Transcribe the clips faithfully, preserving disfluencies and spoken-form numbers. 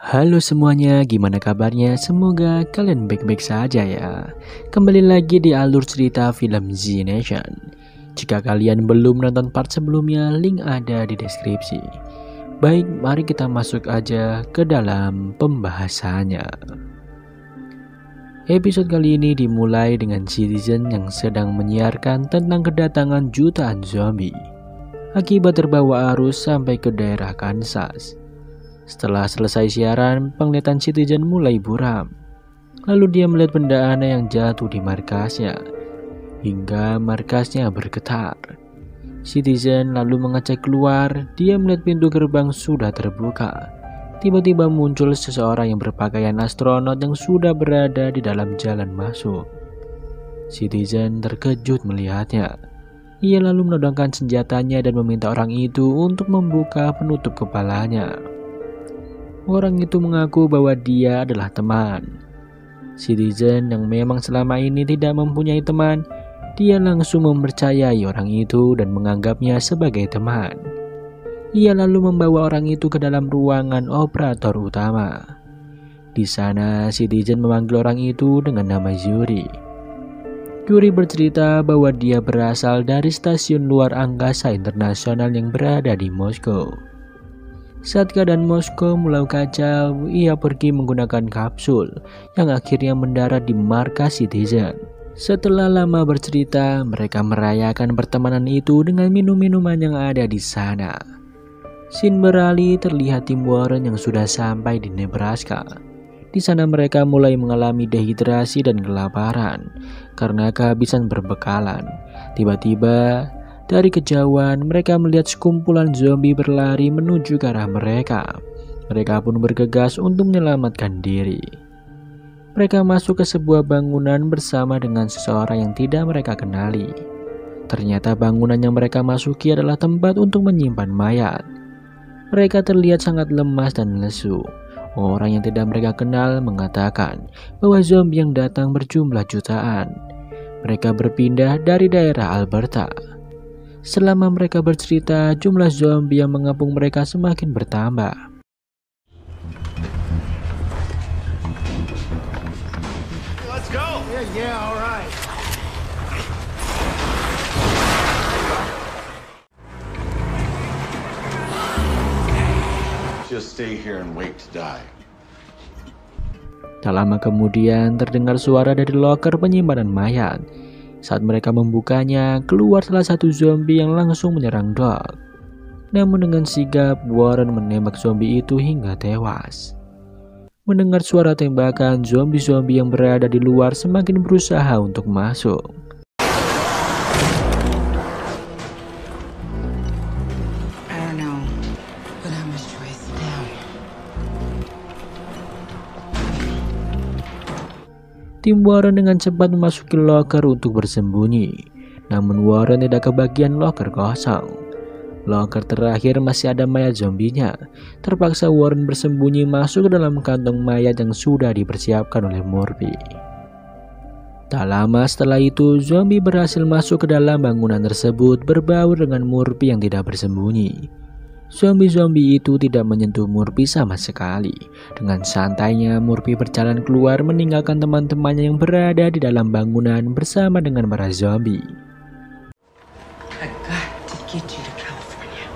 Halo semuanya, gimana kabarnya? Semoga kalian baik-baik saja ya. Kembali lagi di alur cerita film Z Nation. Jika kalian belum nonton part sebelumnya, link ada di deskripsi. Baik, mari kita masuk aja ke dalam pembahasannya. Episode kali ini dimulai dengan Citizen yang sedang menyiarkan tentang kedatangan jutaan zombie akibat terbawa arus sampai ke daerah Kansas. Setelah selesai siaran, penglihatan Citizen mulai buram. Lalu dia melihat benda aneh yang jatuh di markasnya, hingga markasnya bergetar. Citizen lalu mengecek keluar, dia melihat pintu gerbang sudah terbuka. Tiba-tiba muncul seseorang yang berpakaian astronot yang sudah berada di dalam jalan masuk. Citizen terkejut melihatnya. Ia lalu menodongkan senjatanya dan meminta orang itu untuk membuka penutup kepalanya. Orang itu mengaku bahwa dia adalah teman. Citizen yang memang selama ini tidak mempunyai teman, dia langsung mempercayai orang itu dan menganggapnya sebagai teman. Ia lalu membawa orang itu ke dalam ruangan operator utama. Di sana, Citizen memanggil orang itu dengan nama Yuri. Yuri bercerita bahwa dia berasal dari stasiun luar angkasa internasional yang berada di Moskow. Saat keadaan Moskow mulai kacau, ia pergi menggunakan kapsul yang akhirnya mendarat di markas Citizen. Setelah lama bercerita, mereka merayakan pertemanan itu dengan minum-minuman yang ada di sana. Scene beralih, terlihat tim Warren yang sudah sampai di Nebraska. Di sana mereka mulai mengalami dehidrasi dan kelaparan karena kehabisan berbekalan. Tiba-tiba dari kejauhan, mereka melihat sekumpulan zombie berlari menuju ke arah mereka. Mereka pun bergegas untuk menyelamatkan diri. Mereka masuk ke sebuah bangunan bersama dengan seseorang yang tidak mereka kenali. Ternyata bangunan yang mereka masuki adalah tempat untuk menyimpan mayat. Mereka terlihat sangat lemas dan lesu. Orang yang tidak mereka kenal mengatakan bahwa zombie yang datang berjumlah jutaan. Mereka berpindah dari daerah Alberta. Selama mereka bercerita, jumlah zombie yang mengepung mereka semakin bertambah. Let's go. Yeah, yeah, all right. Just stay here and wait to die. Tak lama kemudian terdengar suara dari loker penyimpanan mayat. Saat mereka membukanya, keluar salah satu zombie yang langsung menyerang Doc. Namun dengan sigap, Warren menembak zombie itu hingga tewas. Mendengar suara tembakan, zombie-zombie yang berada di luar semakin berusaha untuk masuk. Tim Warren dengan cepat memasuki loker untuk bersembunyi. Namun Warren tidak kebagian loker kosong. Loker terakhir masih ada mayat zombinya. Terpaksa Warren bersembunyi masuk ke dalam kantong mayat yang sudah dipersiapkan oleh Murphy. Tak lama setelah itu, zombie berhasil masuk ke dalam bangunan tersebut berbaur dengan Murphy yang tidak bersembunyi. Zombie-zombie itu tidak menyentuh Murphy sama sekali. Dengan santainya Murphy berjalan keluar meninggalkan teman-temannya yang berada di dalam bangunan bersama dengan para zombie. I got to get you to California.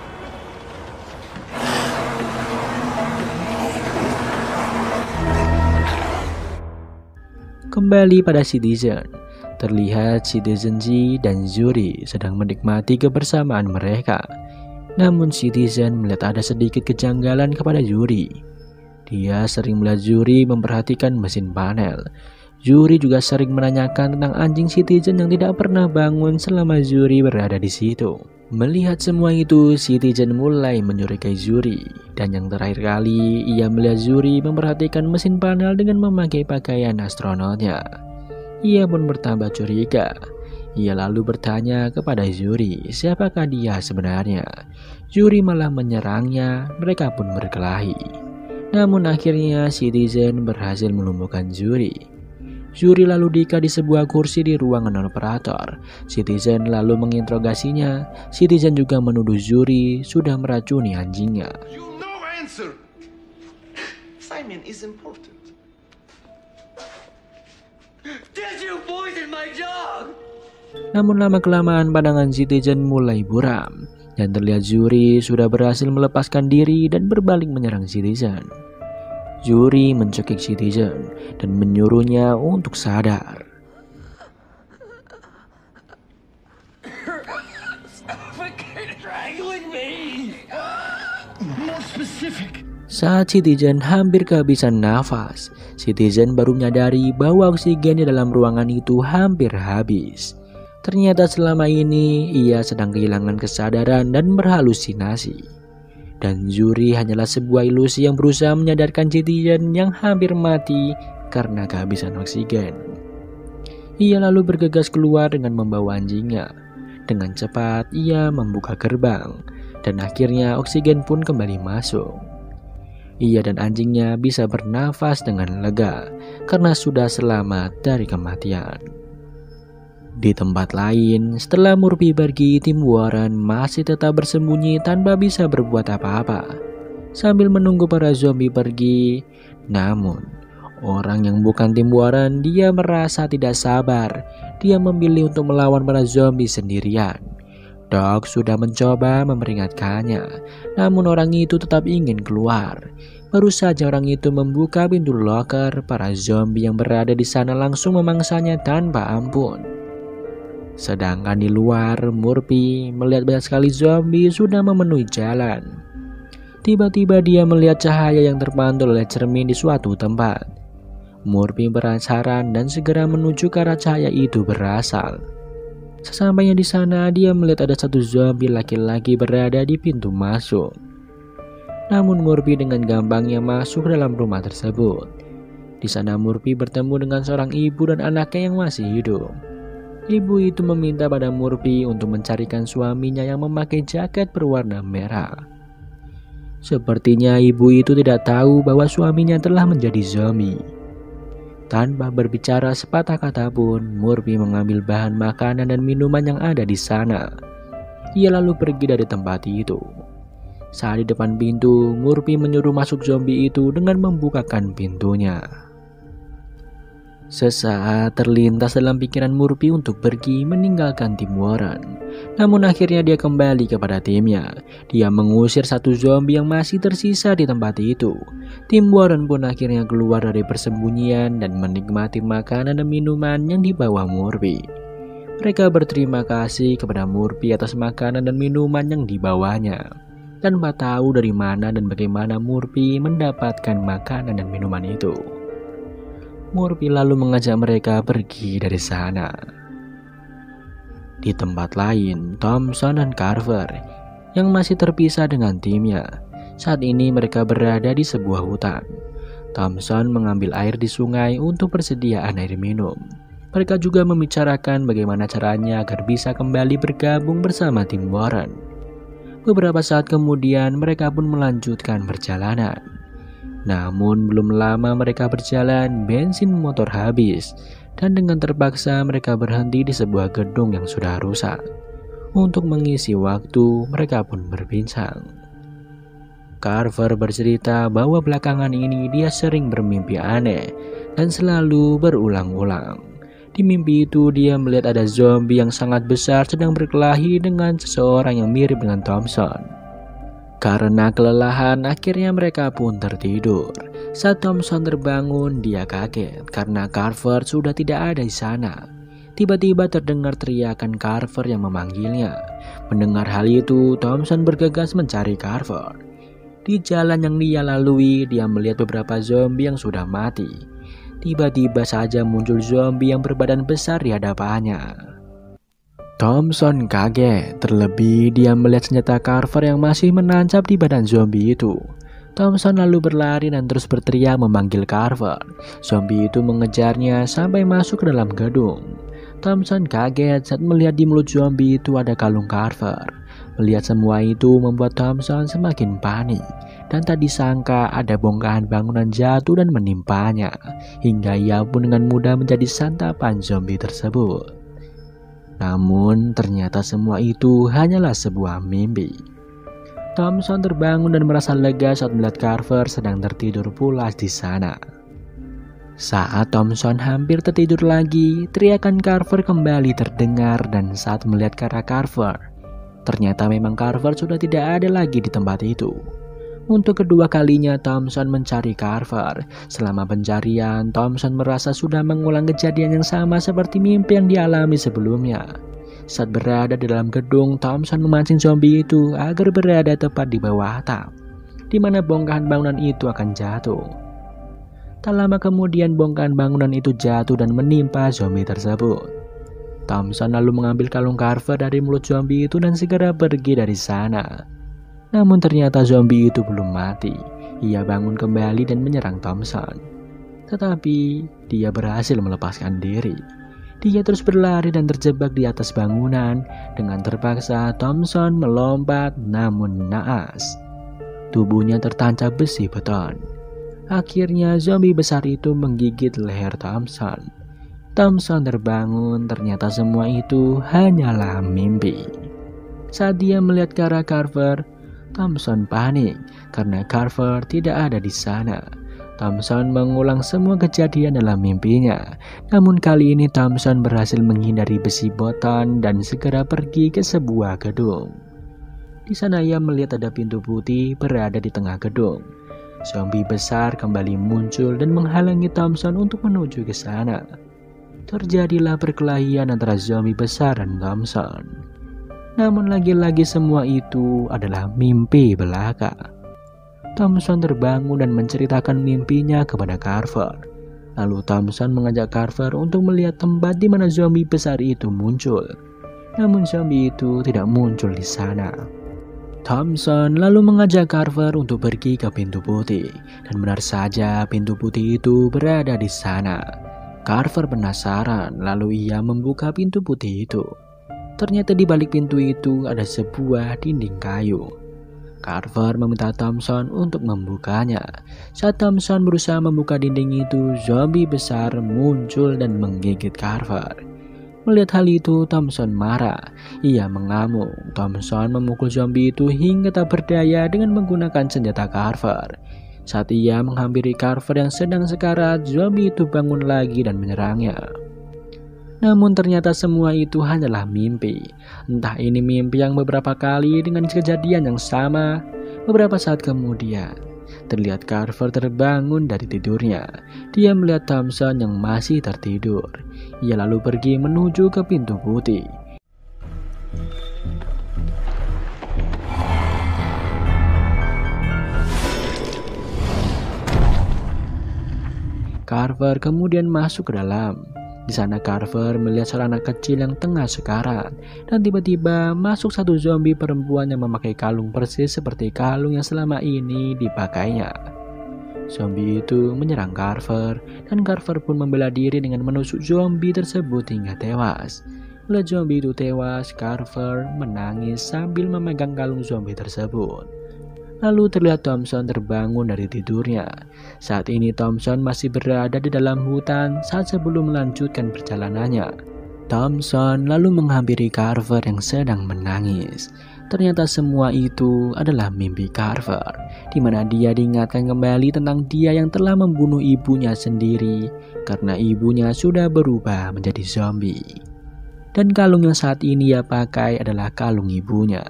Kembali pada Citizen, terlihat Citizen Z dan Yuri sedang menikmati kebersamaan mereka. Namun Citizen melihat ada sedikit kejanggalan kepada Yuri. Dia sering melihat Yuri memperhatikan mesin panel. Yuri juga sering menanyakan tentang anjing Citizen yang tidak pernah bangun selama Yuri berada di situ. Melihat semua itu, Citizen mulai mencurigai Yuri. Dan yang terakhir kali, ia melihat Yuri memperhatikan mesin panel dengan memakai pakaian astronotnya. Ia pun bertambah curiga. Ia lalu bertanya kepada Yuri, siapakah dia sebenarnya? Yuri malah menyerangnya, mereka pun berkelahi. Namun akhirnya Citizen berhasil melumpuhkan Yuri. Yuri lalu diikat di sebuah kursi di ruangan operator. Citizen lalu menginterogasinya. Citizen juga menuduh Yuri sudah meracuni anjingnya. You no answer. Simon is important. Did you poison my dog? Namun lama-kelamaan pandangan Citizen mulai buram, dan terlihat Yuri sudah berhasil melepaskan diri dan berbalik menyerang Citizen. Yuri mencekik Citizen dan menyuruhnya untuk sadar. Saat Citizen hampir kehabisan nafas, Citizen baru menyadari bahwa oksigen di dalam ruangan itu hampir habis. Ternyata selama ini ia sedang kehilangan kesadaran dan berhalusinasi. Dan Yuri hanyalah sebuah ilusi yang berusaha menyadarkan Citizen yang hampir mati karena kehabisan oksigen. Ia lalu bergegas keluar dengan membawa anjingnya. Dengan cepat ia membuka gerbang dan akhirnya oksigen pun kembali masuk. Ia dan anjingnya bisa bernafas dengan lega karena sudah selamat dari kematian. Di tempat lain, setelah Murphy pergi, tim Warren masih tetap bersembunyi tanpa bisa berbuat apa-apa. Sambil menunggu para zombie pergi, namun orang yang bukan tim Warren, dia merasa tidak sabar. Dia memilih untuk melawan para zombie sendirian. Doc sudah mencoba memperingatkannya, namun orang itu tetap ingin keluar. Baru saja orang itu membuka pintu loker, para zombie yang berada di sana langsung memangsanya tanpa ampun. Sedangkan di luar, Murphy melihat banyak sekali zombie sudah memenuhi jalan. Tiba-tiba dia melihat cahaya yang terpantul oleh cermin di suatu tempat. Murphy penasaran dan segera menuju ke arah cahaya itu berasal. Sesampainya di sana, dia melihat ada satu zombie laki-laki berada di pintu masuk. Namun Murphy dengan gampangnya masuk dalam rumah tersebut. Di sana Murphy bertemu dengan seorang ibu dan anaknya yang masih hidup. Ibu itu meminta pada Murphy untuk mencarikan suaminya yang memakai jaket berwarna merah. Sepertinya ibu itu tidak tahu bahwa suaminya telah menjadi zombie. Tanpa berbicara sepatah kata pun, Murphy mengambil bahan makanan dan minuman yang ada di sana. Ia lalu pergi dari tempat itu. Saat di depan pintu, Murphy menyuruh masuk zombie itu dengan membukakan pintunya. Sesaat terlintas dalam pikiran Murphy untuk pergi meninggalkan tim Warren. Namun akhirnya dia kembali kepada timnya. Dia mengusir satu zombie yang masih tersisa di tempat itu. Tim Warren pun akhirnya keluar dari persembunyian dan menikmati makanan dan minuman yang dibawa Murphy. Mereka berterima kasih kepada Murphy atas makanan dan minuman yang dibawanya, tanpa tahu dari mana dan bagaimana Murphy mendapatkan makanan dan minuman itu. Murphy lalu mengajak mereka pergi dari sana. Di tempat lain, Thompson dan Carver yang masih terpisah dengan timnya. Saat ini mereka berada di sebuah hutan. Thompson mengambil air di sungai untuk persediaan air minum. Mereka juga membicarakan bagaimana caranya agar bisa kembali bergabung bersama tim Warren. Beberapa saat kemudian mereka pun melanjutkan perjalanan. Namun belum lama mereka berjalan, bensin motor habis, dan dengan terpaksa mereka berhenti di sebuah gedung yang sudah rusak. Untuk mengisi waktu, mereka pun berbincang. Carver bercerita bahwa belakangan ini dia sering bermimpi aneh dan selalu berulang-ulang. Di mimpi itu dia melihat ada zombie yang sangat besar sedang berkelahi dengan seseorang yang mirip dengan Thompson. Karena kelelahan, akhirnya mereka pun tertidur. Saat Thompson terbangun, dia kaget karena Carver sudah tidak ada di sana. Tiba-tiba terdengar teriakan Carver yang memanggilnya. Mendengar hal itu, Thompson bergegas mencari Carver. Di jalan yang dia lalui, dia melihat beberapa zombie yang sudah mati. Tiba-tiba saja muncul zombie yang berbadan besar di hadapannya. Thompson kaget, terlebih dia melihat senjata Carver yang masih menancap di badan zombie itu. Thompson lalu berlari dan terus berteriak memanggil Carver. Zombie itu mengejarnya sampai masuk ke dalam gedung. Thompson kaget saat melihat di mulut zombie itu ada kalung Carver. Melihat semua itu membuat Thompson semakin panik. Dan tak disangka ada bongkahan bangunan jatuh dan menimpanya. Hingga ia pun dengan mudah menjadi santapan zombie tersebut. Namun ternyata semua itu hanyalah sebuah mimpi. Thompson terbangun dan merasa lega saat melihat Carver sedang tertidur pulas di sana. Saat Thompson hampir tertidur lagi, teriakan Carver kembali terdengar dan saat melihat ke arah Carver, ternyata memang Carver sudah tidak ada lagi di tempat itu. Untuk kedua kalinya Thompson mencari Carver. Selama pencarian, Thompson merasa sudah mengulang kejadian yang sama seperti mimpi yang dialami sebelumnya. Saat berada di dalam gedung, Thompson memancing zombie itu agar berada tepat di bawah atap, di mana bongkahan bangunan itu akan jatuh. Tak lama kemudian bongkahan bangunan itu jatuh dan menimpa zombie tersebut. Thompson lalu mengambil kalung Carver dari mulut zombie itu dan segera pergi dari sana. Namun ternyata zombie itu belum mati. Ia bangun kembali dan menyerang Thompson. Tetapi dia berhasil melepaskan diri. Dia terus berlari dan terjebak di atas bangunan. Dengan terpaksa Thompson melompat namun naas. Tubuhnya tertancap besi beton. Akhirnya zombie besar itu menggigit leher Thompson. Thompson terbangun, ternyata semua itu hanyalah mimpi. Saat dia melihat ke arah Carver, Thompson panik karena Carver tidak ada di sana. Thompson mengulang semua kejadian dalam mimpinya. Namun kali ini Thompson berhasil menghindari besi beton dan segera pergi ke sebuah gedung. Di sana ia melihat ada pintu putih berada di tengah gedung. Zombie besar kembali muncul dan menghalangi Thompson untuk menuju ke sana. Terjadilah perkelahian antara zombie besar dan Thompson. Namun lagi-lagi semua itu adalah mimpi belaka. Thompson terbangun dan menceritakan mimpinya kepada Carver. Lalu Thompson mengajak Carver untuk melihat tempat di mana zombie besar itu muncul. Namun zombie itu tidak muncul di sana. Thompson lalu mengajak Carver untuk pergi ke pintu putih. Dan benar saja pintu putih itu berada di sana. Carver penasaran, lalu ia membuka pintu putih itu. Ternyata di balik pintu itu ada sebuah dinding kayu. Carver meminta Thompson untuk membukanya. Saat Thompson berusaha membuka dinding itu, zombie besar muncul dan menggigit Carver. Melihat hal itu, Thompson marah. Ia mengamuk. Thompson memukul zombie itu hingga tak berdaya dengan menggunakan senjata Carver. Saat ia menghampiri Carver yang sedang sekarat, zombie itu bangun lagi dan menyerangnya. Namun ternyata semua itu hanyalah mimpi. Entah ini mimpi yang beberapa kali dengan kejadian yang sama. Beberapa saat kemudian, terlihat Carver terbangun dari tidurnya. Dia melihat Thompson yang masih tertidur. Ia lalu pergi menuju ke pintu putih. Carver kemudian masuk ke dalam. Di sana Carver melihat seorang anak kecil yang tengah sekarat, dan tiba-tiba masuk satu zombie perempuan yang memakai kalung persis seperti kalung yang selama ini dipakainya. Zombie itu menyerang Carver, dan Carver pun membela diri dengan menusuk zombie tersebut hingga tewas. Melihat zombie itu tewas, Carver menangis sambil memegang kalung zombie tersebut. Lalu terlihat Thompson terbangun dari tidurnya. Saat ini Thompson masih berada di dalam hutan saat sebelum melanjutkan perjalanannya. Thompson lalu menghampiri Carver yang sedang menangis. Ternyata semua itu adalah mimpi Carver, di mana dia diingatkan kembali tentang dia yang telah membunuh ibunya sendiri karena ibunya sudah berubah menjadi zombie. Dan kalung yang saat ini ia pakai adalah kalung ibunya.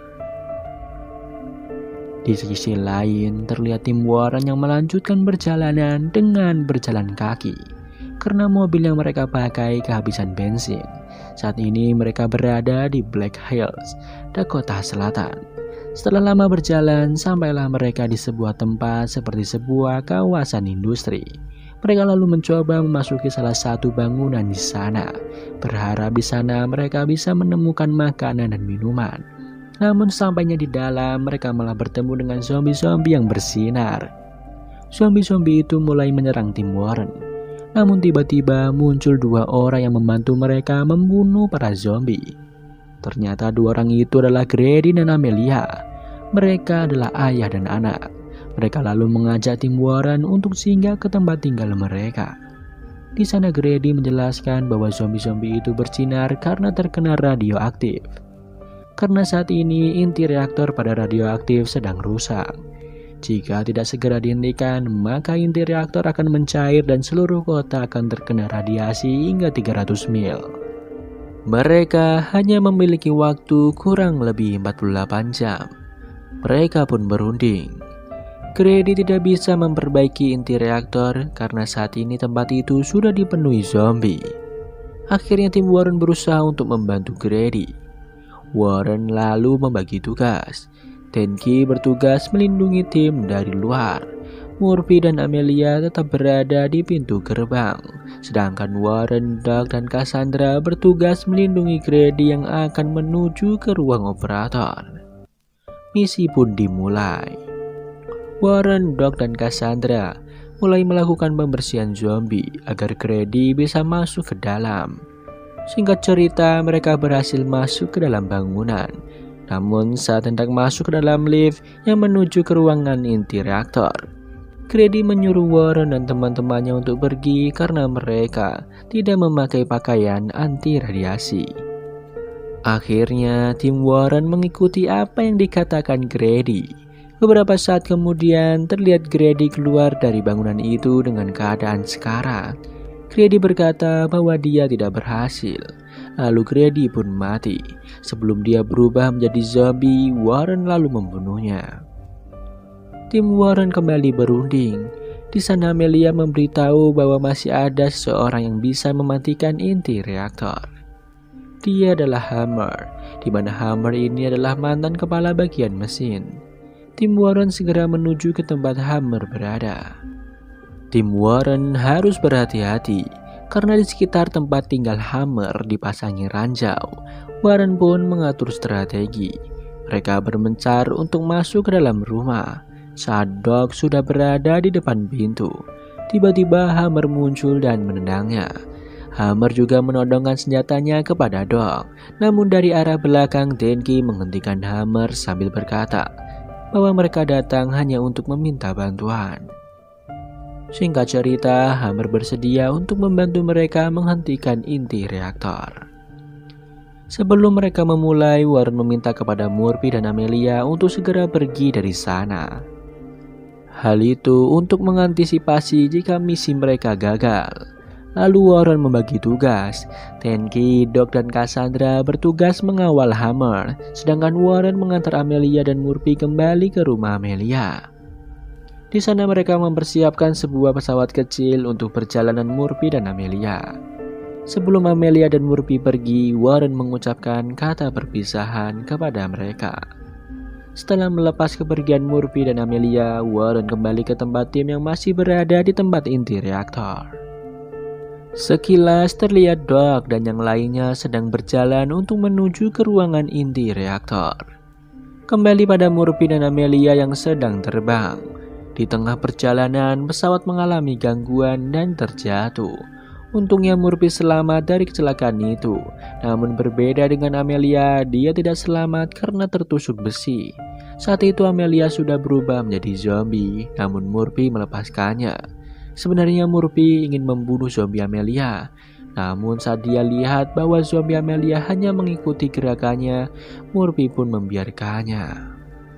Di sisi lain, terlihat tim Warren yang melanjutkan perjalanan dengan berjalan kaki karena mobil yang mereka pakai kehabisan bensin. Saat ini mereka berada di Black Hills, Dakota Selatan. Setelah lama berjalan, sampailah mereka di sebuah tempat seperti sebuah kawasan industri. Mereka lalu mencoba memasuki salah satu bangunan di sana, berharap di sana mereka bisa menemukan makanan dan minuman. Namun sampainya di dalam, mereka malah bertemu dengan zombie-zombie yang bersinar. Zombie-zombie itu mulai menyerang tim Warren. Namun tiba-tiba muncul dua orang yang membantu mereka membunuh para zombie. Ternyata dua orang itu adalah Grady dan Amelia. Mereka adalah ayah dan anak. Mereka lalu mengajak tim Warren untuk singgah ke tempat tinggal mereka. Di sana Grady menjelaskan bahwa zombie-zombie itu bersinar karena terkena radioaktif. karena saat ini inti reaktor pada radioaktif sedang rusak. Jika tidak segera dihentikan, maka inti reaktor akan mencair dan seluruh kota akan terkena radiasi hingga tiga ratus mil. Mereka hanya memiliki waktu kurang lebih empat puluh delapan jam. Mereka pun berunding. Grady tidak bisa memperbaiki inti reaktor karena saat ini tempat itu sudah dipenuhi zombie. Akhirnya tim Warren berusaha untuk membantu Grady. Warren lalu membagi tugas. Denki bertugas melindungi tim dari luar. Murphy dan Amelia tetap berada di pintu gerbang. Sedangkan Warren, Doug, dan Cassandra bertugas melindungi Grady yang akan menuju ke ruang operator. Misi pun dimulai. Warren, Doug, dan Cassandra mulai melakukan pembersihan zombie agar Grady bisa masuk ke dalam. Singkat cerita, mereka berhasil masuk ke dalam bangunan. Namun saat hendak masuk ke dalam lift yang menuju ke ruangan inti reaktor, Grady menyuruh Warren dan teman-temannya untuk pergi karena mereka tidak memakai pakaian anti radiasi. Akhirnya tim Warren mengikuti apa yang dikatakan Grady. Beberapa saat kemudian terlihat Grady keluar dari bangunan itu dengan keadaan sekarat. Grady berkata bahwa dia tidak berhasil. Lalu Grady pun mati. Sebelum dia berubah menjadi zombie, Warren lalu membunuhnya. Tim Warren kembali berunding. Di sana Amelia memberitahu bahwa masih ada seseorang yang bisa mematikan inti reaktor. Dia adalah Hammer, di mana Hammer ini adalah mantan kepala bagian mesin. Tim Warren segera menuju ke tempat Hammer berada. Tim Warren harus berhati-hati karena di sekitar tempat tinggal Hammer dipasangi ranjau. Warren pun mengatur strategi. Mereka bermencar untuk masuk ke dalam rumah. Saat Doug sudah berada di depan pintu, tiba-tiba Hammer muncul dan menendangnya. Hammer juga menodongkan senjatanya kepada Doug. Namun dari arah belakang, Denki menghentikan Hammer sambil berkata bahwa mereka datang hanya untuk meminta bantuan. Singkat cerita, Hammer bersedia untuk membantu mereka menghentikan inti reaktor. Sebelum mereka memulai, Warren meminta kepada Murphy dan Amelia untuk segera pergi dari sana. Hal itu untuk mengantisipasi jika misi mereka gagal. Lalu Warren membagi tugas. Denki, Doug, dan Cassandra bertugas mengawal Hammer, sedangkan Warren mengantar Amelia dan Murphy kembali ke rumah Amelia. Di sana mereka mempersiapkan sebuah pesawat kecil untuk perjalanan Murphy dan Amelia. Sebelum Amelia dan Murphy pergi, Warren mengucapkan kata perpisahan kepada mereka. Setelah melepas kepergian Murphy dan Amelia, Warren kembali ke tempat tim yang masih berada di tempat inti reaktor. Sekilas terlihat Doug dan yang lainnya sedang berjalan untuk menuju ke ruangan inti reaktor. Kembali pada Murphy dan Amelia yang sedang terbang. Di tengah perjalanan, pesawat mengalami gangguan dan terjatuh. Untungnya Murphy selamat dari kecelakaan itu. Namun berbeda dengan Amelia, dia tidak selamat karena tertusuk besi. Saat itu Amelia sudah berubah menjadi zombie, namun Murphy melepaskannya. Sebenarnya Murphy ingin membunuh zombie Amelia, namun saat dia lihat bahwa zombie Amelia hanya mengikuti gerakannya, Murphy pun membiarkannya.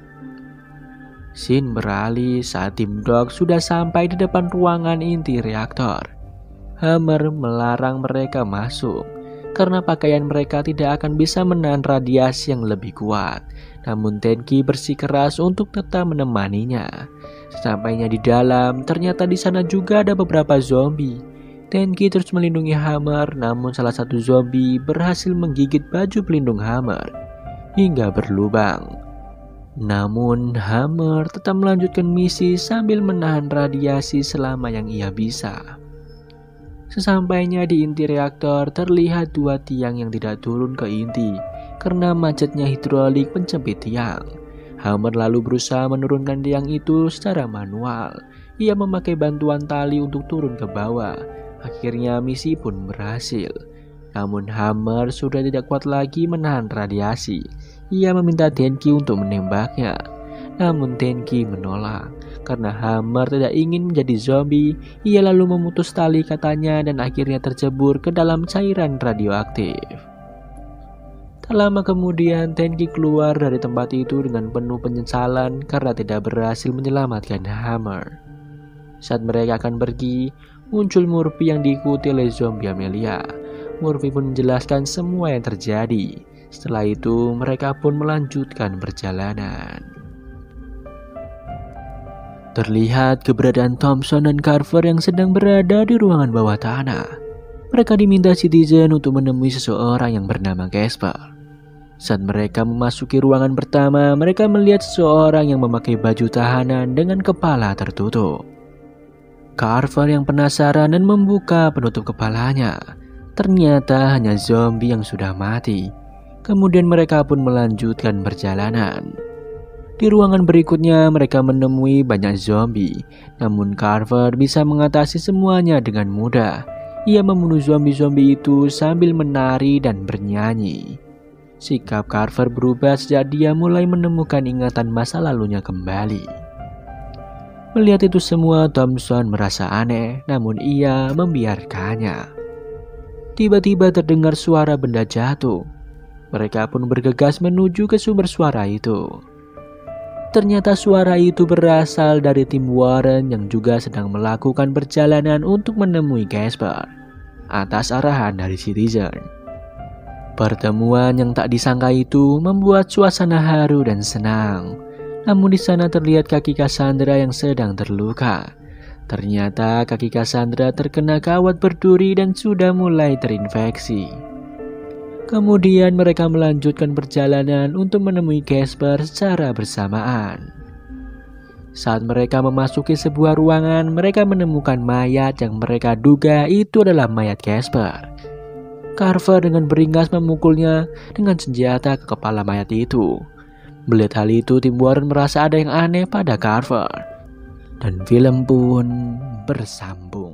Scene beralih saat tim Doug sudah sampai di depan ruangan inti reaktor. Hammer melarang mereka masuk karena pakaian mereka tidak akan bisa menahan radiasi yang lebih kuat. Namun Denki bersikeras untuk tetap menemaninya. Sesampainya di dalam, ternyata di sana juga ada beberapa zombie. Denki terus melindungi Hammer, namun salah satu zombie berhasil menggigit baju pelindung Hammer hingga berlubang. Namun Hammer tetap melanjutkan misi sambil menahan radiasi selama yang ia bisa. Sesampainya di inti reaktor, terlihat dua tiang yang tidak turun ke inti karena macetnya hidrolik penjepit tiang. Hammer lalu berusaha menurunkan tiang itu secara manual. Ia memakai bantuan tali untuk turun ke bawah. Akhirnya misi pun berhasil. Namun Hammer sudah tidak kuat lagi menahan radiasi. Ia meminta Denki untuk menembaknya. Namun Denki menolak. Karena Hammer tidak ingin menjadi zombie, ia lalu memutus tali katanya dan akhirnya tercebur ke dalam cairan radioaktif. Tak lama kemudian, Tenki keluar dari tempat itu dengan penuh penyesalan karena tidak berhasil menyelamatkan Hammer. Saat mereka akan pergi, muncul Murphy yang diikuti oleh zombie Amelia. Murphy pun menjelaskan semua yang terjadi. Setelah itu, mereka pun melanjutkan perjalanan. Terlihat keberadaan Thompson dan Carver yang sedang berada di ruangan bawah tanah. Mereka diminta Citizen untuk menemui seseorang yang bernama Casper. Saat mereka memasuki ruangan pertama, mereka melihat seseorang yang memakai baju tahanan dengan kepala tertutup. Carver yang penasaran dan membuka penutup kepalanya. Ternyata hanya zombie yang sudah mati. Kemudian mereka pun melanjutkan perjalanan. Di ruangan berikutnya mereka menemui banyak zombie. Namun Carver bisa mengatasi semuanya dengan mudah. Ia membunuh zombie-zombie itu sambil menari dan bernyanyi. Sikap Carver berubah sejak dia mulai menemukan ingatan masa lalunya kembali. Melihat itu semua, Thompson merasa aneh, namun ia membiarkannya. Tiba-tiba terdengar suara benda jatuh. Mereka pun bergegas menuju ke sumber suara itu. Ternyata suara itu berasal dari tim Warren yang juga sedang melakukan perjalanan untuk menemui Casper atas arahan dari Citizen. Pertemuan yang tak disangka itu membuat suasana haru dan senang. Namun di sana terlihat kaki Cassandra yang sedang terluka. Ternyata kaki Cassandra terkena kawat berduri dan sudah mulai terinfeksi. Kemudian mereka melanjutkan perjalanan untuk menemui Casper secara bersamaan. Saat mereka memasuki sebuah ruangan, mereka menemukan mayat yang mereka duga itu adalah mayat Casper. Carver dengan beringas memukulnya dengan senjata ke kepala mayat itu. Melihat hal itu, tim Warren merasa ada yang aneh pada Carver. Dan film pun bersambung.